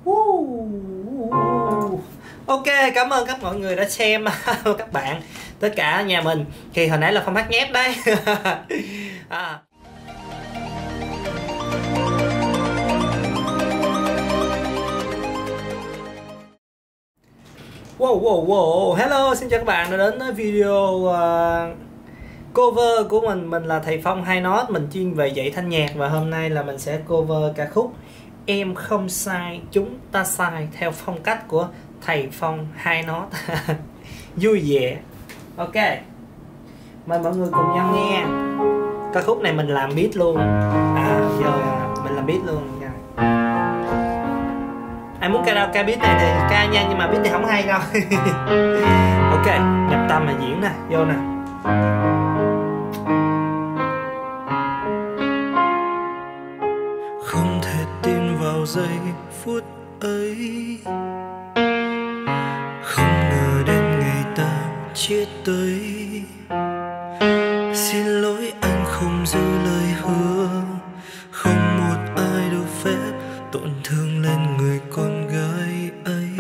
Ok, cảm ơn các mọi người đã xem. Các bạn, tất cả nhà mình thì hồi nãy là Phong hát nhép đấy. Wow. Hello, xin chào các bạn đã đến với video cover của mình là thầy Phong High Note. Mình chuyên về dạy thanh nhạc và hôm nay là mình sẽ cover ca khúc Em Không Sai Chúng Ta Sai theo phong cách của thầy Phong High Note. Vui vẻ. Ok, mời mọi người cùng nhau nghe. Ca khúc này mình làm beat luôn. Giờ mình làm beat luôn. Ai muốn karaoke beat này thì ca nha, nhưng mà beat thì không hay đâu. Ok, nhập tâm mà diễn nè, vô nè. Không thể tin vào giây phút ấy, không ngờ đến ngày ta chia tay. Xin lỗi anh không giữ lời hứa, không một ai được phép tổn thương lên người con gái ấy.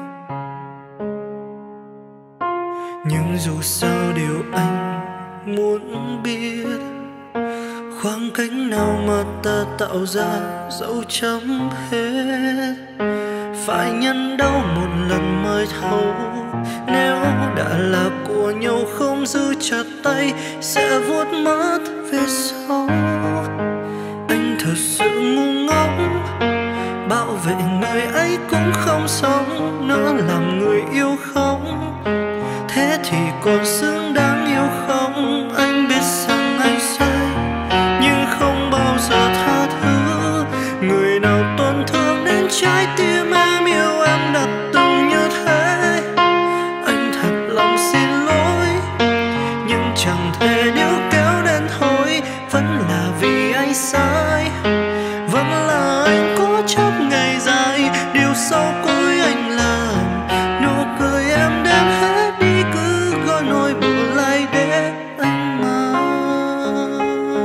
Nhưng dù sao điều anh muốn biết, khoảng cách nào mà ta tạo ra dấu chấm hết. Phải nhân đau một lần mới thấu, nếu đã là của nhau không giữ chặt tay sẽ vuốt mất về sau. Anh thật sự ngu ngốc, bảo vệ người ấy cũng không sống nữa, làm người yêu không. Thế thì còn xứng đáng yêu không? Anh biết rằng anh sai nhưng không bao giờ tha thứ. Người nào tổn thương đến trái tim em yêu em đã từng như thế. Anh thật lòng xin lỗi nhưng chẳng thể níu kéo đến thôi. Vẫn là vì anh sai, vẫn là anh cố chấp ngày dài. Điều sau cuối anh làm, nụ cười em đem hết đi, cứ gọi nỗi buồn lại để anh mang.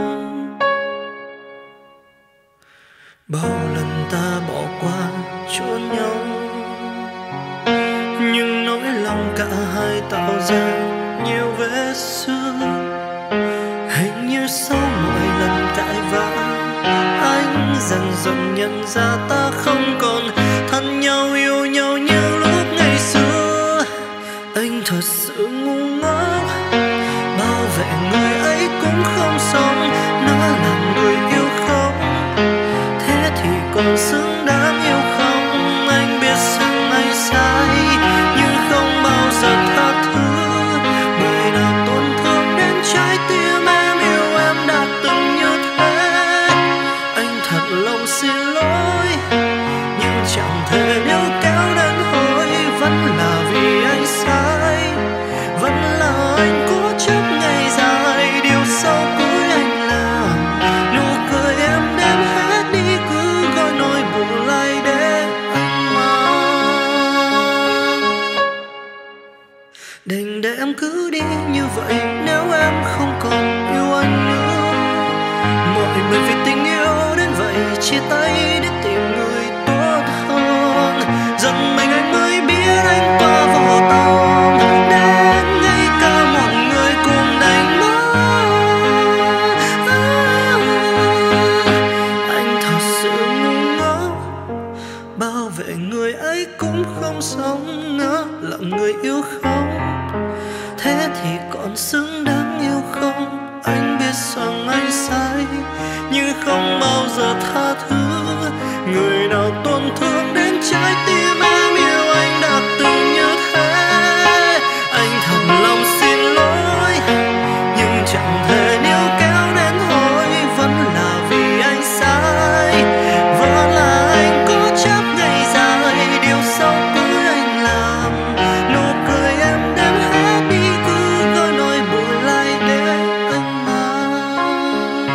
Bao lần ta bỏ qua cho nhau, nhưng nỗi lòng cả hai tạo ra nhiều vết xương. Hình như sau mỗi lần cãi vã, anh dần dần nhận ra ta không còn thân nhau yêu nhau như lúc ngày xưa. Anh thật sự ngu ngốc, bảo vệ người ấy cũng không xong, nó làm người yêu không. Thế thì còn xứng đáng yêu không? Anh biết rằng anh sai nhưng không bao giờ tha thứ. Người nào tổn thương đến trái tim em yêu em đã từng như thế. Anh thật lòng xin lỗi nhưng chẳng thể níu kéo đến hồi. Vẫn là vì anh sai, vẫn là anh cố chấp ngày dài. Điều sau cuối anh làm, nụ cười em đem hết đi, cứ gọi nỗi buồn lại để anh mang. Đành để em cứ đi như vậy nếu em không còn yêu anh nữa. Mọi người vì tình yêu đến vậy chia tay để tìm người tốt hơn. Giận mình anh mới biết anh quá vô tâm, đến ngay cả một người cùng đánh mất. Anh thật sự ngu ngốc, bảo vệ người ấy cũng không sống nữa, làm người yêu không. Thế thì còn xứng đáng yêu không? Anh biết rằng anh sai nhưng không bao giờ tha thứ. Người nào tổn thương đến trái tim em yêu anh đã từng như thế. Anh thật lòng xin lỗi nhưng chẳng thể níu kéo đến hồi. Vẫn là vì anh sai, vẫn là anh cố chấp ngày dài. Điều sau cuối anh làm, nụ cười em đem hết đi, cứ gọi nỗi buồn lại để anh mang.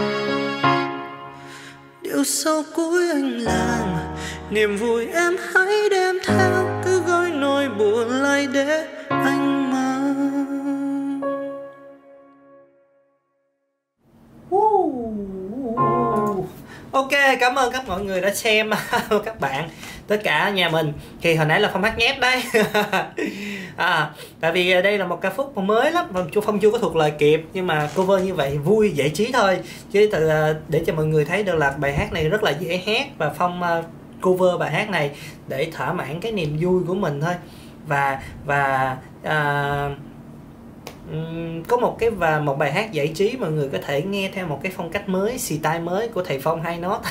Điều sau cuối anh làm, niềm vui em hãy đem theo, cứ gọi nỗi buồn lại để anh mang. Ok, cảm ơn các mọi người đã xem. Các bạn, tất cả nhà mình. Thì hồi nãy là Phong hát nhép đấy. Tại vì đây là một ca khúc mới lắm, Phong chưa có thuộc lời kịp, nhưng mà cover như vậy vui giải trí thôi, chứ để cho mọi người thấy được là bài hát này rất là dễ hát, và Phong cover bài hát này để thỏa mãn cái niềm vui của mình thôi. Và có một bài hát giải trí mọi người có thể nghe theo một cái phong cách mới, style mới của thầy Phong Hai Nốt.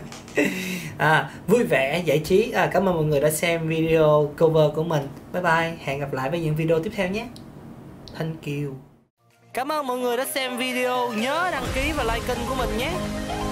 Vui vẻ giải trí. Cảm ơn mọi người đã xem video cover của mình. Bye bye, hẹn gặp lại với những video tiếp theo nhé. Thank you. Cảm ơn mọi người đã xem video, nhớ đăng ký và like kênh của mình nhé.